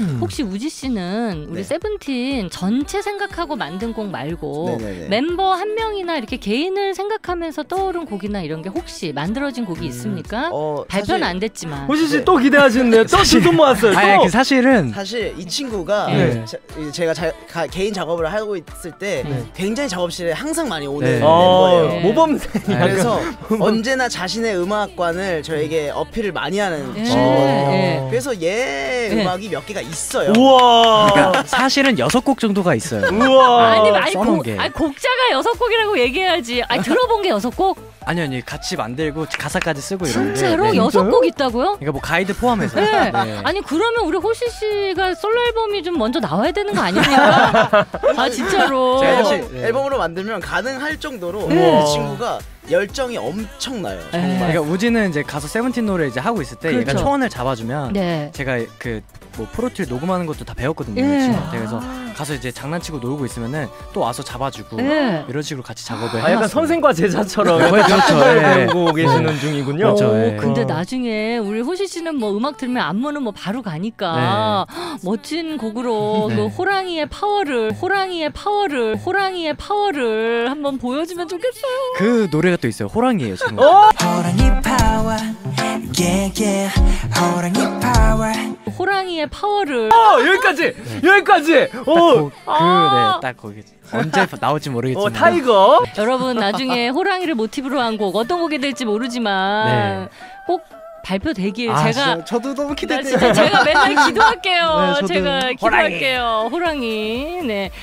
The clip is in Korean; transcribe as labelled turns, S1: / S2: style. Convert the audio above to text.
S1: 혹시 우지 씨는 우리
S2: 네.
S1: 세븐틴 전체 생각하고 만든 곡 말고
S2: 네네네.
S1: 멤버 한 명이나 이렇게 개인을 생각하면서 떠오른 곡이나 이런 게 혹시 만들어진 곡이 있습니까? 발표는
S2: 사실-
S1: 안 됐지만.
S3: 호시 씨 또 기대하시는데요. 또 두 손 모았어요.
S4: 아니,
S3: 또.
S4: 사실은
S2: 사실 이 친구가
S3: 네.
S2: 제가 개인 작업을 하고 있을 때 굉장히 작업실에 항상 많이 오는
S4: 네.
S2: 멤버예요.
S1: 네.
S3: 모범생.
S2: 그래서 언제나 자신의 음악관을 저에게 어필을 많이 하는
S1: 네.
S2: 친구거든요.
S1: 네.
S2: 그래서 얘
S1: 네.
S2: 음악이 몇 개가 있어요.
S3: 우와.
S4: 그러니까 사실은 6곡 정도가 있어요.
S3: 우와.
S1: 아니
S4: 써놓은 게.
S1: 곡자가 6곡이라고 얘기해야지. 들어본 게 6곡?
S4: 아니요, 같이 만들고 가사까지 쓰고 이러는데.
S1: 진짜로
S4: 네.
S1: 6곡 있다고요?
S4: 그러니까 뭐 가이드 포함해서.
S1: 네.
S4: 네.
S1: 아니 그러면 우리 호시 씨가 솔로 앨범이 좀 먼저 나와야 되는 거 아닙니까? 아 진짜로.
S4: 제가 사실-
S2: 앨범으로 만들면 가능할 정도로
S1: 네.
S2: 이 친구가 열정이 엄청나요.
S1: 네.
S2: 정말.
S4: 그러니까 우지는 이제 가서 세븐틴 노래 이제 하고 있을 때
S1: 그렇죠.
S4: 약간 초원을 잡아주면
S1: 네.
S4: 제가 그 뭐 프로툴 녹음하는 것도 다 배웠거든요.
S1: 예.
S4: 친구한테. 그래서 가서 이제 장난치고 놀고 있으면은 또 와서 잡아주고
S1: 네.
S4: 이런 식으로 같이 작업을
S3: 약간
S4: 해놨어요.
S3: 선생과 제자처럼
S4: 그렇죠. 예.
S3: 배우고 계시는 중이군요.
S4: 그렇죠. 예.
S1: 근데 나중에 우리 호시 씨는 뭐 음악 들으면 안무는 뭐 바로 가니까 멋진 곡으로
S4: 네.
S1: 그 호랑이의 파워를 한번 보여주면 좋겠어요.
S4: 그 노래가 또 있어요. 호랑이에요. 지금.
S5: 호랑이 파워 yeah yeah 호랑이 파워
S1: 호랑이의 파워를
S3: 여기까지. 여기까지.
S4: 딱 거기 언제 나올지 모르겠지만.
S3: 타이거.
S1: 여러분 나중에 호랑이를 모티브로 한 곡 어떤 곡이 될지 모르지만 꼭 발표되길 제가
S4: 진짜 저도 너무
S1: 진짜 제가 맨날 기도할게요.
S4: 네, 저도
S1: 제가
S4: 호랑이.
S1: 기도할게요. 호랑이. 네.